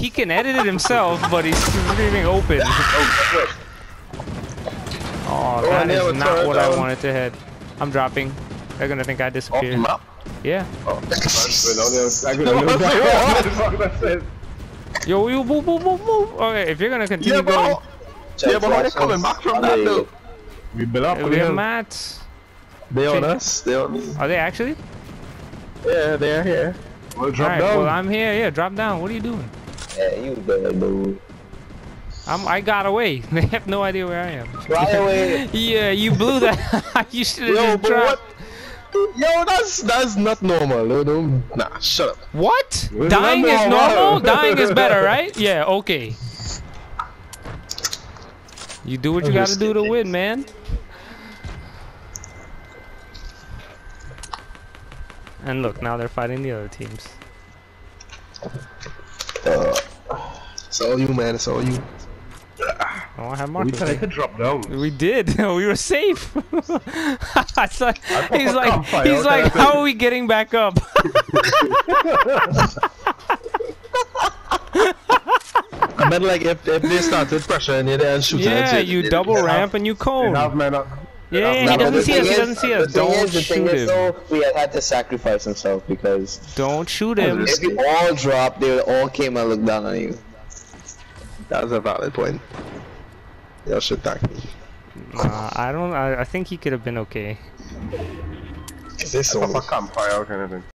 he can edit it himself, but he's screaming open. Oh, that is not what I wanted to hit. I'm dropping. They're gonna think I disappeared. Off the map? Yeah. Oh. Yo, you move. Okay, if you're gonna continue going. Yeah, but how they coming back from that though? We built up. We have mats. They on us. They on me. Are they actually? Yeah, they are here. We'll drop Alright, down. well I'm here. Yeah, drop down. What are you doing? Yeah, you better dude. I got away. They have no idea where I am. Fly away. Yeah, you blew that. You should have just but dropped. what? Yo, that's not normal. No, nah, shut up. What? Well, Dying is normal. normal? Dying is better, right? Yeah, okay. You do what you gotta do to win, man. And look, now they're fighting the other teams. It's all you, man. It's all you. Oh, I have We markers. said I could drop down. We did. We were safe. It's like, he's like, campfire, he's what like, can I how are we getting back up? I meant like if they started pressuring you there and shooting Yeah, at you double ramp and you cone. Enough, man. Yeah, he doesn't see us. He doesn't see us. Don't shoot him. Though, we had to sacrifice himself because Don't shoot him. if you all dropped, they all came and looked down on you. That's a valid point. Y'all should thank me. I don't. I think he could have been okay. Is this Pop a campfire or anything.